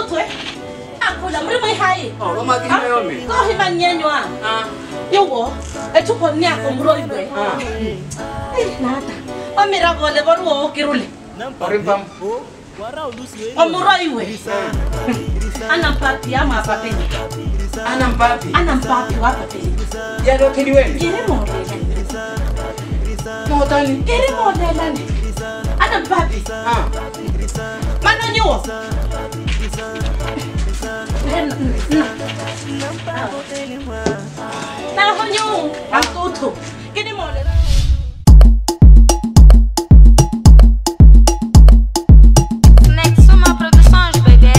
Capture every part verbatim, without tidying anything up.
tu eh. Aku dah mesti hai. Oh, mama kini ayo mi. Kau himan nyenyua. Ah. Yo wo. Eh tu pun ni aku muroi gue. Ah. Eh nada. Amira gole baru kirule. Orimpam. Omuroi gue. Anam papi ama papi. Anam papi. Anam papi wa papi. Ya do kini wen. Kiri mo. Mo tani. Kiri mo lelani. Anam papi. Ah. Mana nyo? Nah, honyo, aku tu. Kini mau le. Next uma produções, bebê.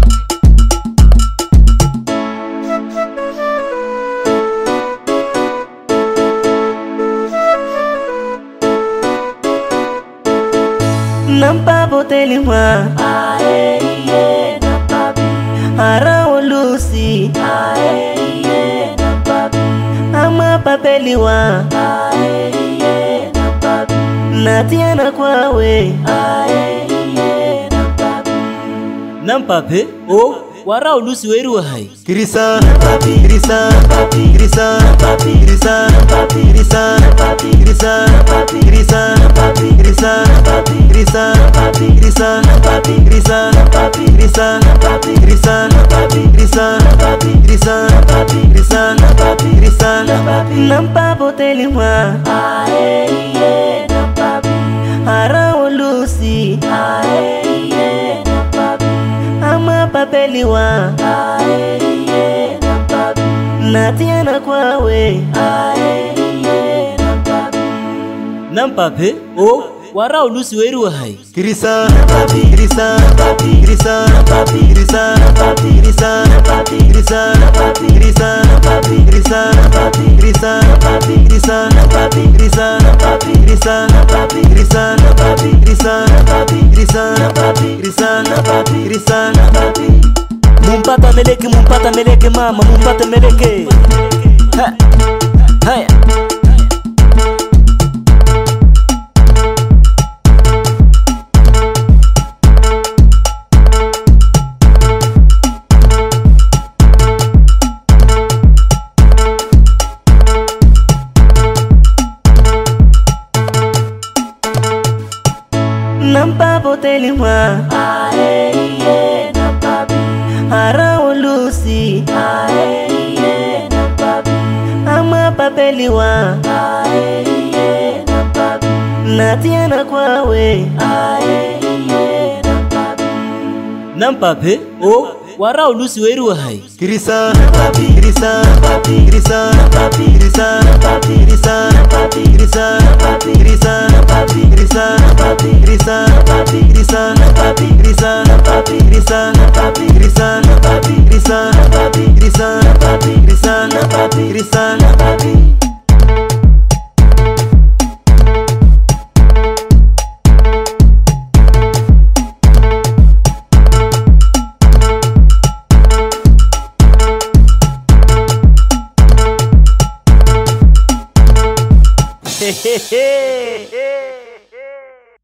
Nampa boteli ma. Ae ye nampa bi. Ara olusi. Ae ye nampa bi. Ama papeli wa. Ae ye nampa bi. Natiana kwawe. Ae ye nampa bi. Nampa pe? Oh, wara ulusi weru hai. Kirisa, Kirisa, Kirisa, Kirisa, Kirisa, Kirisa, Kirisa, Kirisa, Kirisa, Kirisa, Kirisa, Kirisa, Kirisa, Kirisa, Kirisa, Kirisa, nampa boteli ma. Ae ye nampa bi. Ara olusi. Ae ye nampa bi. Ama papeli wa. Ae ye nampa bi. Natiana kwawe. Ae ye nampa bi. Nampa pe? Oh, wara ulusi weru hai. Kirisa, Kirisa, Kirisa, Kirisa, Kirisa, Kirisa, Kirisa, Kirisa, Kirisa, Kirisa, Kirisa, Kirisa, Kirisa, Kirisa, Kirisa, Mumpata meleke, mumpata meleke mama, mumpata meleke. Ha, haya. Nampa boteli ma. Ae ye nampa bi. Ara olusi. Ae ye nampa bi. Ama papeli wa. Ae ye nampa bi. Natiana kwawe. Ae ye nampa bi. Nampa pe? Oh, wara ulusi weru hai. Kirisa, Kirisa, Kirisa, Kirisa, Kirisa, Kirisa, Kirisa, Kirisa, Kirisa, Kirisa, Kirisa, Kirisa, Kirisa, Kirisa, Kirisa, Kirisa,